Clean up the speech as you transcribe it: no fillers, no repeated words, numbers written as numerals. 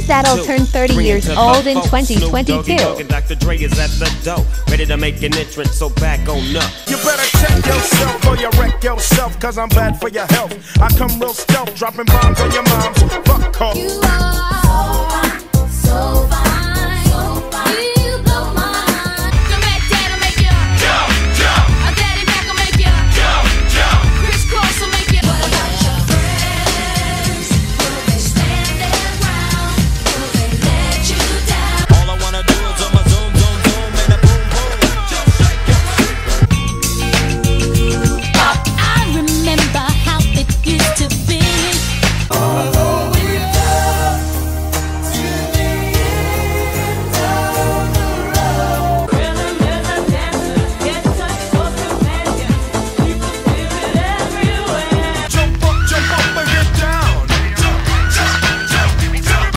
news that'll turn 30 years old in 2022. Dr. Dre is at the door, ready to make an entrance, so back on up. You better check yourself or you wreck yourself, cause I'm bad for your health. I come real stealth, dropping bombs on your moms. Fuck off.